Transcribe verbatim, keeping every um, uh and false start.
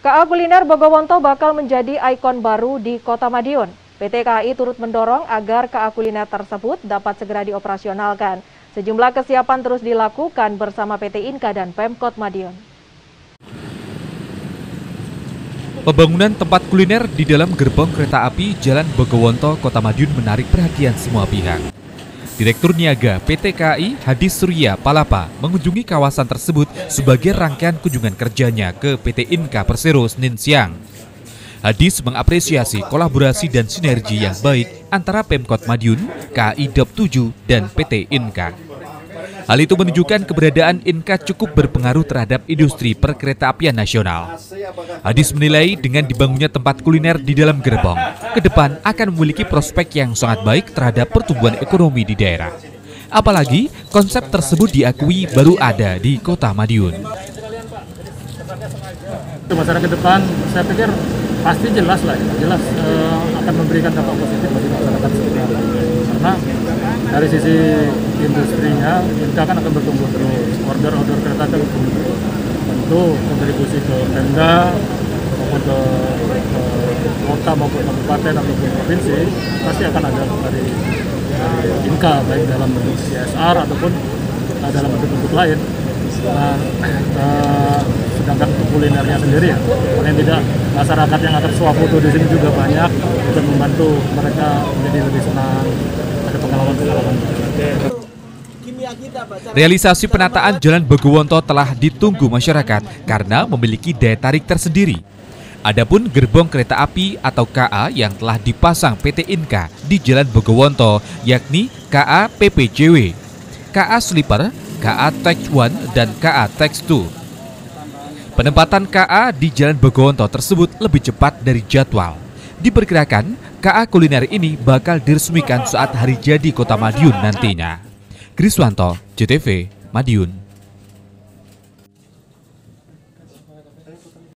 K A Kuliner Bogowonto bakal menjadi ikon baru di Kota Madiun. P T K A I turut mendorong agar K A Kuliner tersebut dapat segera dioperasionalkan. Sejumlah kesiapan terus dilakukan bersama P T Inka dan Pemkot Madiun. Pembangunan tempat kuliner di dalam gerbong kereta api Jalan Bogowonto, Kota Madiun menarik perhatian semua pihak. Direktur Niaga P T K A I Hadis Surya Palapa mengunjungi kawasan tersebut sebagai rangkaian kunjungan kerjanya ke P T Inka Persero Senin siang. Hadis mengapresiasi kolaborasi dan sinergi yang baik antara Pemkot Madiun, K A I D A P tujuh, dan P T Inka. Hal itu menunjukkan keberadaan Inka cukup berpengaruh terhadap industri perkeretaapian nasional. Hadis menilai dengan dibangunnya tempat kuliner di dalam gerbong, ke depan akan memiliki prospek yang sangat baik terhadap pertumbuhan ekonomi di daerah. Apalagi konsep tersebut diakui baru ada di Kota Madiun. Masyarakat ke depan, saya pikir pasti jelas lah, ya. jelas uh, akan memberikan dampak positif bagi masyarakat sekitar. Karena dari sisi industrinya, Inka kan akan bertumbuh terus, order-order kereta akan bertumbuh terus. Tentu kontribusi ke Pemda maupun ke, ke kota maupun kabupaten ataupun provinsi pasti akan ada dari, dari Inka, baik dalam bentuk C S R ataupun uh, dalam bentuk-bentuk lain. Nah, uh, sedangkan untuk kulinernya sendiri ya, paling tidak masyarakat yang akan suah foto di sini juga banyak dan membantu mereka menjadi lebih senang, ada pengalaman-pengalaman. Realisasi penataan Jalan Bogowonto telah ditunggu masyarakat karena memiliki daya tarik tersendiri. Adapun gerbong kereta api atau K A yang telah dipasang P T Inka di Jalan Bogowonto yakni K A P P J W, K A Sleeper, K A Tax one, dan K A Tax two. Penempatan K A di Jalan Bogowonto tersebut lebih cepat dari jadwal. Diperkirakan K A kuliner ini bakal diresmikan saat hari jadi Kota Madiun nantinya. Kriswanto, J T V, Madiun.